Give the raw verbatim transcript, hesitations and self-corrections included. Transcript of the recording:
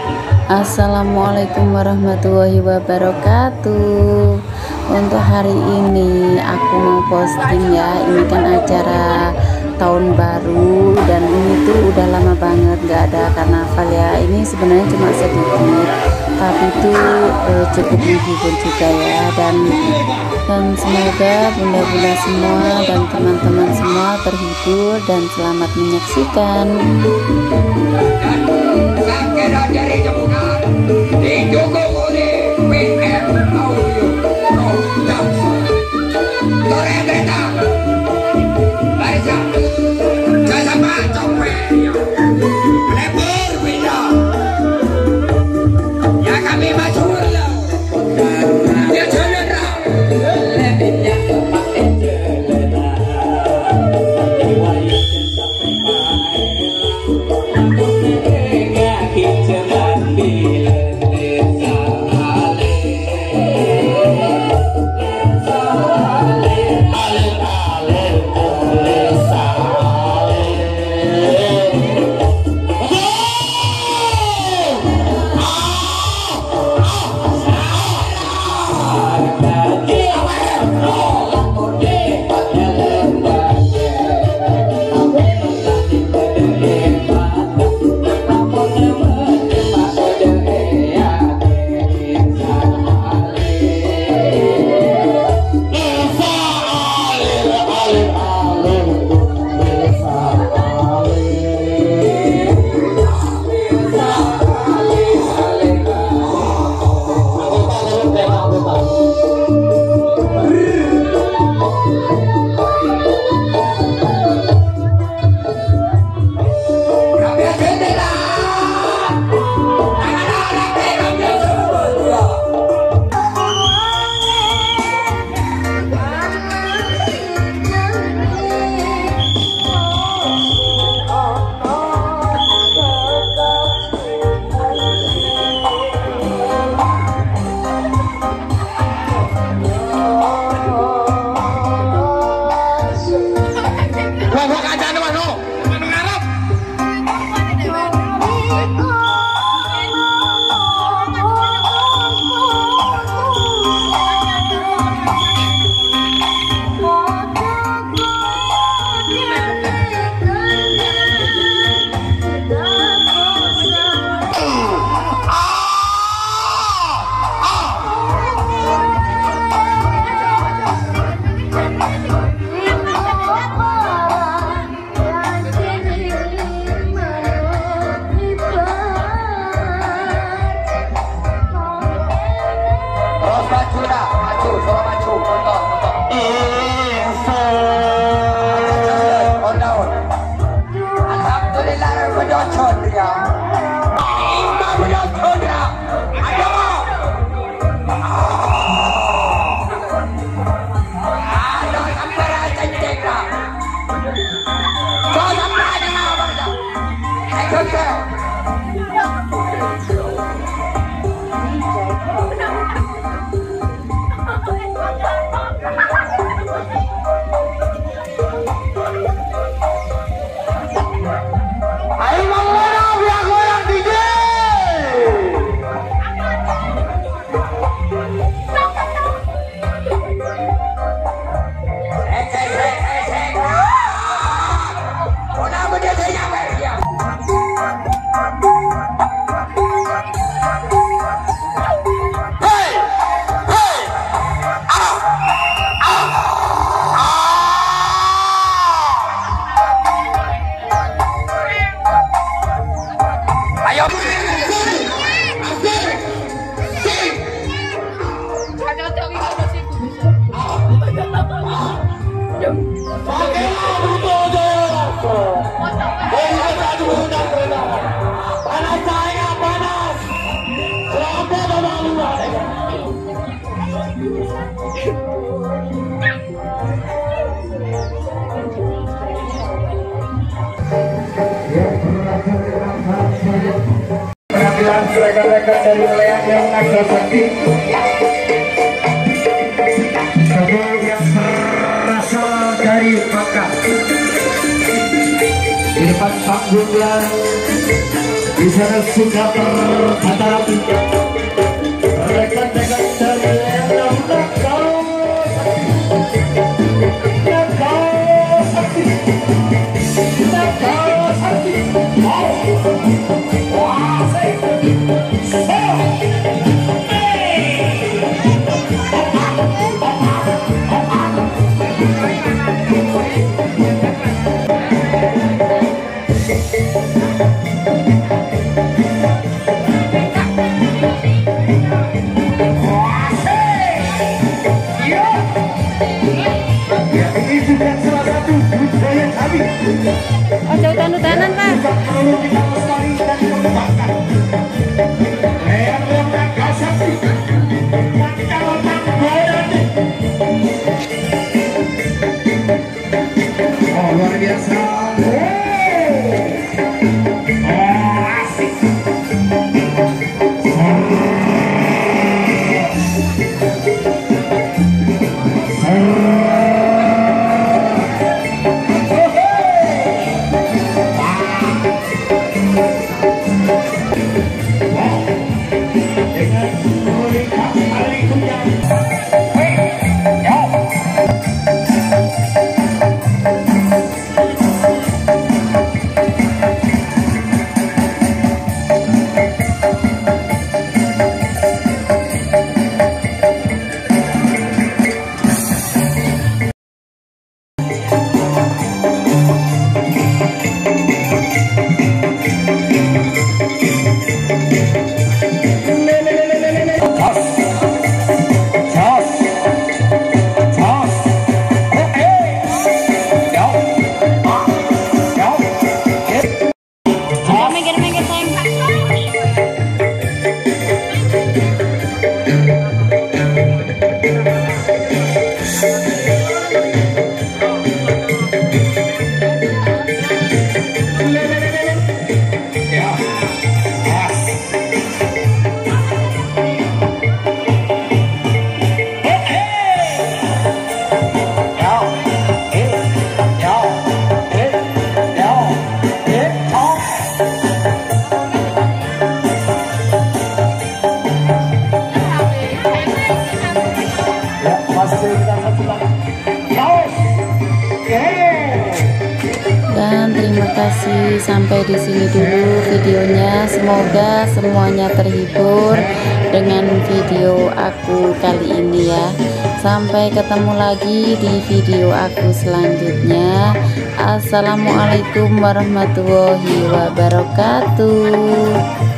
Assalamualaikum warahmatullahi wabarakatuh. Untuk hari ini aku mau posting ya. Ini kan acara tahun baru dan ini tuh udah lama banget gak ada karnaval ya. Ini sebenarnya cuma sedikit, tapi itu eh, cukup menghibur juga ya. Dan dan semoga bunda-bunda semua dan teman-teman semua terhibur dan selamat menyaksikan. Rekan-rekan dari wilayah yang Nagasaki, sebelum yang berasal dari Bangka. di depan panggungnya di sana sudah terkata rapi rekan-rekan dari enam nakal nakal sakti nakal sakti wah ojo utan-utanan Pak. Oh luar biasa. Dan terima kasih, sampai di sini dulu videonya. Semoga semuanya terhibur dengan video aku kali ini ya. Sampai ketemu lagi di video aku selanjutnya. Assalamualaikum warahmatullahi wabarakatuh.